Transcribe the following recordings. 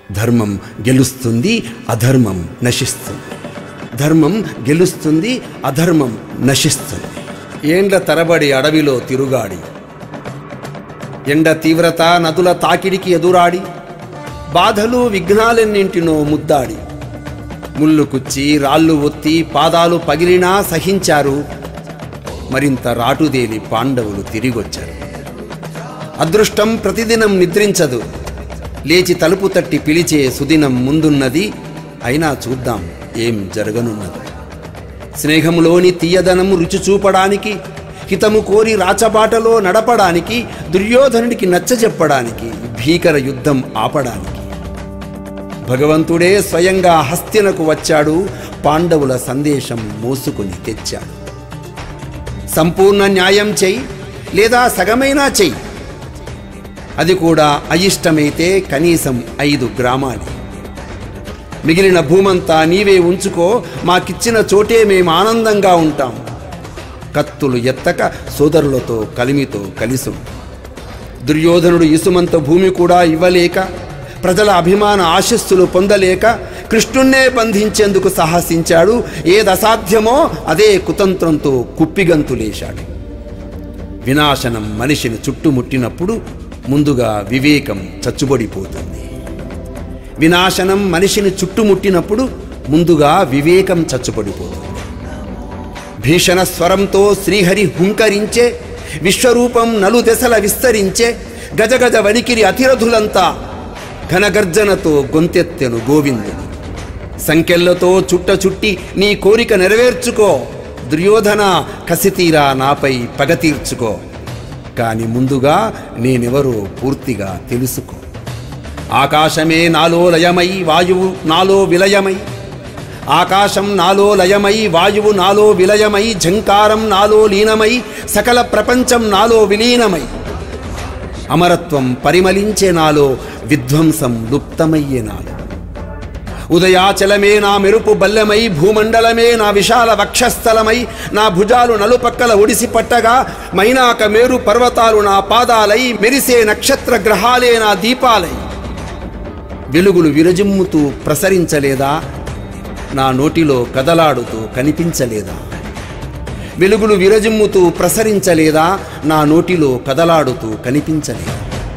ధర్మం గెలుస్తుంది, అధర్మం నశిస్తుంది. ధర్మం గెలుస్తుంది, అధర్మం నశిస్తుంది. ఏండ్ల తరబడి అడవిలో తిరుగాడి, ఎండ తీవ్రత నదుల తాకిడికి ఎదురాడి, బాధలు విఘ్నాలెన్నింటినో ముద్దాడి, ముళ్ళు కుచ్చి రాళ్ళు ఒత్తి పాదాలు పగిలినా సహించారు. మరింత రాటుదేలి పాండవులు తిరిగొచ్చారు. అదృష్టం ప్రతిదినం నిద్రించదు, లేచి తలుపు తట్టి పిలిచే సుదినం ముందున్నది. అయినా చూద్దాం ఏం జరగనున్నది. స్నేహంలోని తీయదనము రుచి చూపడానికి, హితము కోరి రాచబాటలో నడపడానికి, దుర్యోధనుడికి నచ్చజెప్పడానికి, భీకర యుద్ధం ఆపడానికి భగవంతుడే స్వయంగా హస్తినకు వచ్చాడు. పాండవుల సందేశం మోసుకుని తెచ్చాడు. సంపూర్ణ న్యాయం చెయ్యి, లేదా సగమైనా చెయ్యి. అది కూడా అయిష్టమైతే కనీసం 5 గ్రామాలు. మిగిలిన భూమంతా నీవే ఉంచుకో, మాకిచ్చిన చోటే మేము ఆనందంగా ఉంటాం. కత్తులు ఎత్తక సోదరులతో కలిమితో కలిసు. దుర్యోధనుడు ఇసుమంత భూమి కూడా ఇవ్వలేక, ప్రజల అభిమాన ఆశస్సులు పొందలేక కృష్ణున్నే బంధించేందుకు సాహసించాడు. ఏదసాధ్యమో అదే కుతంత్రంతో కుప్పిగంతులేశాడు. వినాశనం మనిషిని చుట్టుముట్టినప్పుడు ముందుగా వివేకం చచ్చుబడిపోతుంది. వినాశనం మనిషిని చుట్టుముట్టినప్పుడు ముందుగా వివేకం చచ్చుబడిపోతుంది. భీషణ స్వరంతో శ్రీహరి హుంకరించే, విశ్వరూపం నలుదెసల విస్తరించే, గజగజ వణికిరి అతిరథులంతా ఘనగర్జనతో గొంతెత్తెను గోవిందుడు. సంకెళ్లతో చుట్టి నీ కోరిక నెరవేర్చుకో, దుర్యోధన కసితీరా నాపై పగ తీర్చుకో. కాని ముందుగా నేనెవరో పూర్తిగా తెలుసుకో. ఆకాశమే నాలో లయమై, వాయువు నాలో విలయమై, ఆకాశం నాలో లయమై, వాయువు నాలో విలయమై, ఝంకారం నాలో లీనమై, సకల ప్రపంచం నాలో విలీనమై, అమరత్వం పరిమళించే నాలో, విధ్వంసం లుప్తమయ్యే నాలో. ఉదయాచలమే నా మెరుపు బల్లెమై, భూమండలమే నా విశాల వక్షస్థలమై, నా భుజాలు నలుపక్కల ఒడిసి పట్టగా, మైనాక మేరు పర్వతాలు నా పాదాలై, మెరిసే నక్షత్ర గ్రహాలే నా దీపాలై. వెలుగులు విరజిమ్ముతూ ప్రసరించలేదా, నా నోటిలో కదలాడుతూ కనిపించలేదా? వెలుగులు విరజిమ్ముతూ ప్రసరించలేదా, నా నోటిలో కదలాడుతూ కనిపించలేదా?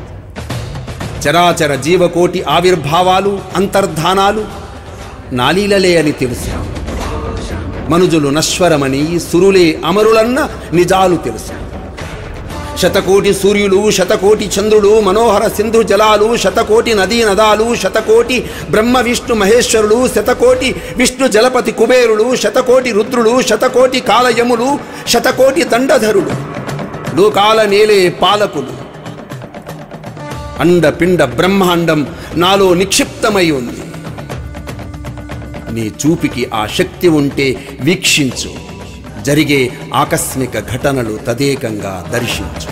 చరాచర జీవకోటి ఆవిర్భావాలు, అంతర్ధానాలు నాలీలలే అని తెలుసు. మనుజులు నశ్వరమని, సురులే అమరులన్న నిజాలు తెలుసు. శతకోటి సూర్యులు, శతకోటి చంద్రులు, మనోహర సింధు జలాలు, శతకోటి నదీ నదాలు, శతకోటి బ్రహ్మ విష్ణు మహేశ్వరులు, శతకోటి విష్ణు జలపతి కుబేరులు, శతకోటి రుద్రులు, శతకోటి కాలయములు, శతకోటి దండధరులు, లోకాల నేలే పాలకులు. అండపిండ బ్రహ్మాండం నాలో నిక్షిప్తమై ఉంది. నీ చూపికి ఆ శక్తి ఉంటే వీక్షించు, జరిగే ఆకస్మిక ఘటనలు తదేకంగా దర్శించు.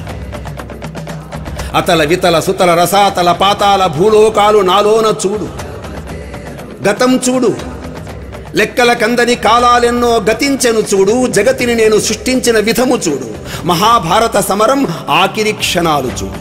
అతల వితల సుతల రసాతల పాతాల భూలోకాలు నాలోన చూడు. గతం చూడు, లెక్కల కందని కాలాలెన్నో గతించెను చూడు. జగతిని నేను సృష్టించిన విధము చూడు. మహాభారత సమరం ఆఖరి క్షణాలు చూడు.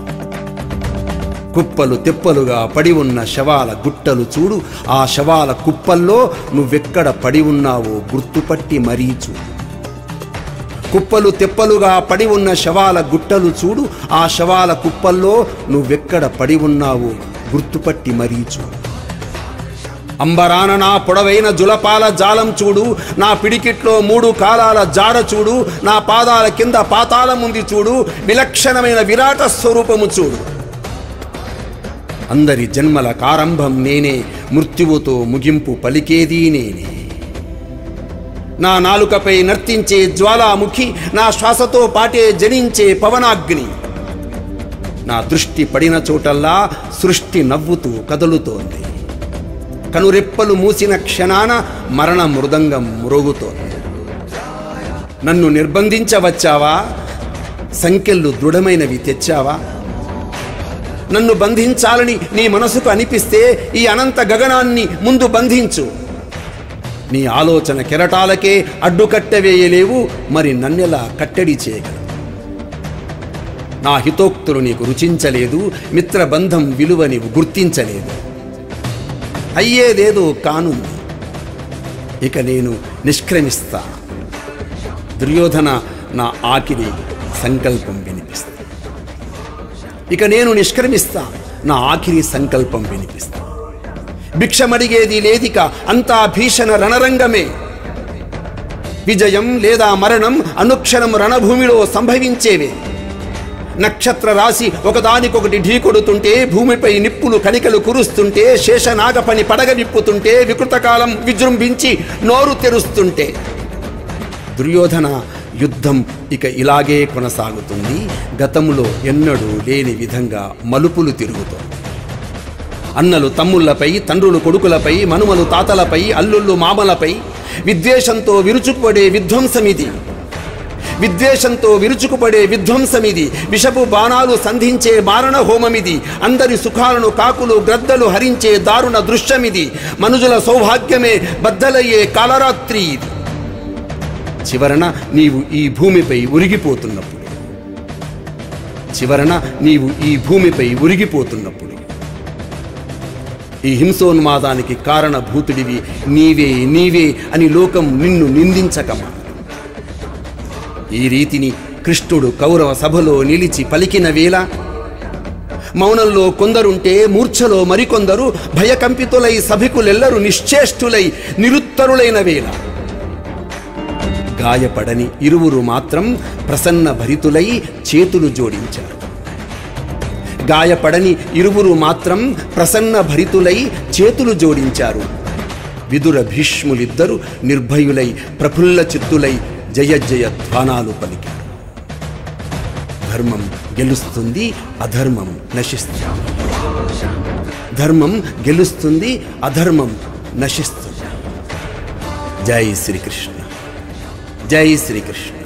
కుప్పలు తెప్పలుగా పడి ఉన్న శవాల గుట్టలు చూడు. ఆ శవాల కుప్పల్లో నువ్వెక్కడ పడి ఉన్నావో గుర్తుపట్టి మరీ చూడు. కుప్పలు తెప్పలుగా పడి ఉన్న శవాల గుట్టలు చూడు. ఆ శవాల కుప్పల్లో నువ్వెక్కడ పడి ఉన్నావో గుర్తుపట్టి మరీ చూడు. అంబరాన నా పొడవైన జులపాల జాలం చూడు. నా పిడికిట్లో 3 కాలాల జాడ చూడు. నా పాదాల కింద పాతాళముంది చూడు. విలక్షణమైన విరాట స్వరూపము చూడు. అందరి జన్మల కారంభం నేనే, మృత్యువుతో ముగింపు పలికేదీ నేనే. నా నాలుకపై నర్తించే జ్వాలాముఖి, నా శ్వాసతో పాటే జనించే పవనాగ్ని. నా దృష్టి పడిన చోటల్లా సృష్టి నవ్వుతూ కదులుతోంది. కనురెప్పలు మూసిన క్షణాన మరణ మృదంగం మ్రోగుతోంది. నన్ను నిర్బంధించవచ్చావా? సంకెళ్ళు దృఢమైనవి తెచ్చావా? నన్ను బంధించాలని నీ మనసుకు అనిపిస్తే ఈ అనంత గగనాన్ని ముందు బంధించు. నీ ఆలోచన కెరటాలకే అడ్డుకట్టవేయలేవు, మరి నన్నెలా కట్టడి చేయగలవు? నా హితోక్తులు నీకు రుచించలేదు, మిత్రబంధం విలువ నీవు గుర్తించలేదు. అయ్యేదేదో కానుంది. ఇక నేను నిష్క్రమిస్తా. దుర్యోధన నా ఆఖరి సంకల్పం వినిపిస్తా. ఇక నేను నిష్క్రమిస్తా, నా ఆఖరి సంకల్పం వినిపిస్తా. భిక్షమడిగేది లేదిక, అంతా భీషణ రణరంగమే. విజయం లేదా మరణం అనుక్షణం రణభూమిలో సంభవించేవే. నక్షత్ర రాశి ఒకదానికొకటి ఢీకొడుతుంటే, భూమిపై నిప్పులు కణికలు కురుస్తుంటే, శేషనాగపని పడగ విప్పుతుంటే, వికృతకాలం విజృంభించి నోరు తెరుస్తుంటే, దుర్యోధన యుద్ధం ఇక ఇలాగే కొనసాగుతుంది. గతంలో ఎన్నడూ లేని విధంగా మలుపులు తిరుగుతోంది. అన్నలు తమ్ముళ్లపై, తండ్రులు కొడుకులపై, మనుమలు తాతలపై, అల్లుళ్ళు మామలపై విద్వేషంతో విరుచుకుపడే విధ్వంసమిది. విద్వేషంతో విరుచుకుపడే విధ్వంసమిది. విషపు బాణాలు సంధించే మారణ హోమమిది. అందరి సుఖాలను కాకులు గ్రద్దలు హరించే దారుణ దృశ్యమిది. మనుజుల సౌభాగ్యమే బద్దలయ్యే కాలరాత్రి ఇది. చివరన నీవు ఈ భూమిపై ఉరిగిపోతున్నప్పుడు, ఈ హింసోన్మాదానికి కారణభూతుడివి నీవే అని లోకం నిన్ను నిందించకమా. ఈ రీతిని కృష్ణుడు కౌరవ సభలో నిలిచి పలికిన వేళ, మౌనంలో కొందరుంటే మూర్ఛలో మరికొందరు భయకంపితులై, సభికులెల్లరూ నిశ్చేష్టులై నిరుత్తరులైన వేళ, గాయపడని ఇరువురు మాత్రం ప్రసన్న భరితులై చేతులు జోడించారు. విదుర భీష్ములిద్దరూ నిర్భయులై ప్రఫుల్ల చిత్తులై జయ జయ ధ్వానాలు పలికారు. ధర్మం గెలుస్తుంది, అధర్మం నశిస్తుంది. జై శ్రీకృష్ణ.